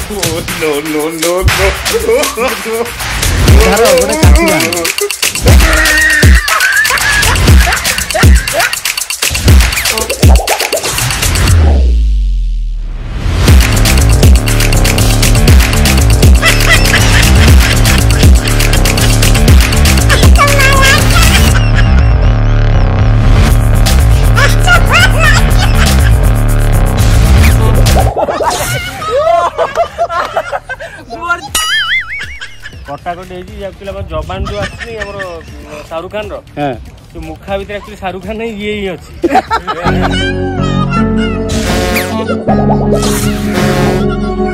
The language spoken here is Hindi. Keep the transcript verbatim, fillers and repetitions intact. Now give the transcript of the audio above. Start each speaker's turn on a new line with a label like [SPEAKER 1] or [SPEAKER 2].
[SPEAKER 1] no no no no
[SPEAKER 2] ଧର ଗୋଟେ କାଠି ବାନ୍ଧ।
[SPEAKER 3] कटाकटी एक्चुअली जबान जो आसनी शाहरुख खान रो मुखा भीतर एक्चुअली शाहरुख खान नहीं ये ही अच्छी